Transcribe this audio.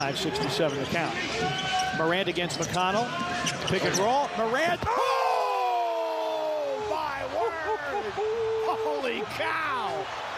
5:67 the count. Morant against McConnell. Pick and roll. Morant. Oh, my word! Holy cow!